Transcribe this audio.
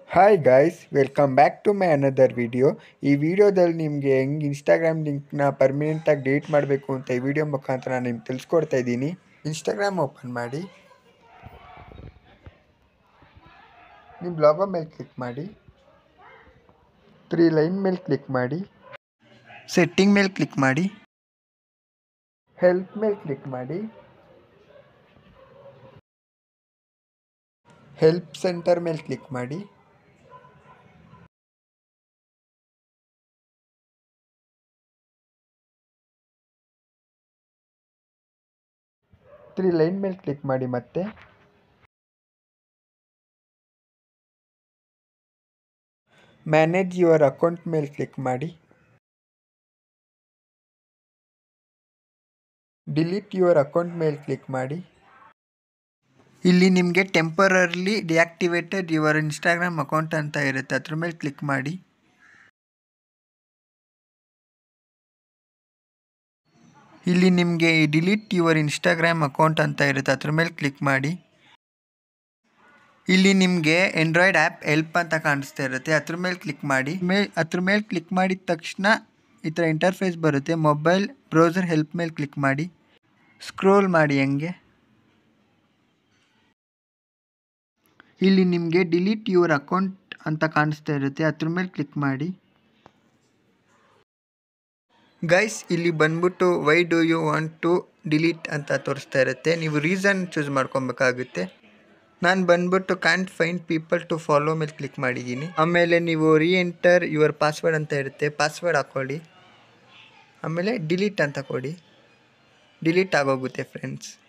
Hi guys, welcome back to my another video. ಈ ವಿಡಿಯೋದಲ್ಲಿ ನಿಮಗೆ ಹೆಂಗೆ ಇನ್ಸ್ಟಾಗ್ರಾಮ್ ಲಿಂಕ್ನ ಪರ್ಮನೆಂಟಾಗಿ ಡಿಲೀಟ್ ಮಾಡಬೇಕು ಅಂತ ಈ ವಿಡಿಯೋ ಮುಖಾಂತರ ನಾನು ನಿಮ್ಗೆ ತಿಳಿಸ್ಕೊಡ್ತಾ ಇದ್ದೀನಿ. ಇನ್ಸ್ಟಾಗ್ರಾಮ್ ಓಪನ್ ಮಾಡಿ, ನಿಮ್ಮ ಲಾಗೋ ಮೇಲೆ ಕ್ಲಿಕ್ ಮಾಡಿ, 3 ಲೈನ್ ಮೇಲೆ ಕ್ಲಿಕ್ ಮಾಡಿ, ಸೆಟ್ಟಿಂಗ್ ಮೇಲೆ ಕ್ಲಿಕ್ ಮಾಡಿ, ಹೆಲ್ಪ್ ಮೇಲೆ ಕ್ಲಿಕ್ ಮಾಡಿ, ಹೆಲ್ಪ್ ಸೆಂಟರ್ ಮೇಲೆ ಕ್ಲಿಕ್ ಮಾಡಿ, ತ್ರೀ ಲೈನ್ ಮೇಲೆ ಕ್ಲಿಕ್ ಮಾಡಿ, ಮತ್ತೆ ಮ್ಯಾನೇಜ್ ಯುವರ್ ಅಕೌಂಟ್ ಮೇಲೆ ಕ್ಲಿಕ್ ಮಾಡಿ, ಡಿಲೀಟ್ ಯುವರ್ ಅಕೌಂಟ್ ಮೇಲೆ ಕ್ಲಿಕ್ ಮಾಡಿ. ಇಲ್ಲಿ ನಿಮಗೆ temporarily deactivated your Instagram account ಅಂತ ಇರುತ್ತೆ, ಅದ್ರ ಮೇಲೆ ಕ್ಲಿಕ್ ಮಾಡಿ. ಇಲ್ಲಿ ನಿಮಗೆ ಡಿಲೀಟ್ ಯುವರ್ ಇನ್ಸ್ಟಾಗ್ರಾಮ್ ಅಕೌಂಟ್ ಅಂತ ಇರುತ್ತೆ, ಅದ್ರ ಮೇಲೆ ಕ್ಲಿಕ್ ಮಾಡಿ. ಇಲ್ಲಿ ನಿಮಗೆ ಆಂಡ್ರಾಯ್ಡ್ ಆ್ಯಪ್ ಹೆಲ್ಪ್ ಅಂತ ಕಾಣಿಸ್ತಾ ಇರುತ್ತೆ, ಅದ್ರ ಮೇಲೆ ಕ್ಲಿಕ್ ಮಾಡಿ. ಅದ್ರ ಮೇಲೆ ಕ್ಲಿಕ್ ಮಾಡಿದ ತಕ್ಷಣ ಈ ಥರ ಇಂಟರ್ಫೇಸ್ ಬರುತ್ತೆ. ಮೊಬೈಲ್ ಬ್ರೌಸರ್ ಹೆಲ್ಪ್ ಮೇಲೆ ಕ್ಲಿಕ್ ಮಾಡಿ, ಸ್ಕ್ರೋಲ್ ಮಾಡಿ ಹಂಗೆ. ಇಲ್ಲಿ ನಿಮಗೆ ಡಿಲೀಟ್ ಯುವರ್ ಅಕೌಂಟ್ ಅಂತ ಕಾಣಿಸ್ತಾ ಇರುತ್ತೆ, ಅದ್ರ ಮೇಲೆ ಕ್ಲಿಕ್ ಮಾಡಿ. ಗೈಸ್, ಇಲ್ಲಿ ಬಂದ್ಬಿಟ್ಟು why do you want to delete ಅಂತ ತೋರಿಸ್ತಾ ಇರುತ್ತೆ. ನೀವು ರೀಸನ್ ಚೂಸ್ ಮಾಡ್ಕೊಬೇಕಾಗುತ್ತೆ. ನಾನು ಬಂದ್ಬಿಟ್ಟು can't find people to follow ಮೇಲೆ ಕ್ಲಿಕ್ ಮಾಡಿದ್ದೀನಿ. ಆಮೇಲೆ ನೀವು ಎಂಟರ್ ಯುವರ್ ಪಾಸ್ವರ್ಡ್ ಅಂತ ಇರುತ್ತೆ, ಪಾಸ್ವರ್ಡ್ ಹಾಕ್ಕೊಳ್ಳಿ. ಆಮೇಲೆ ಡಿಲೀಟ್ ಅಂತ ಕೊಡಿ, ಡಿಲೀಟ್ ಆಗೋಗುತ್ತೆ ಫ್ರೆಂಡ್ಸ್.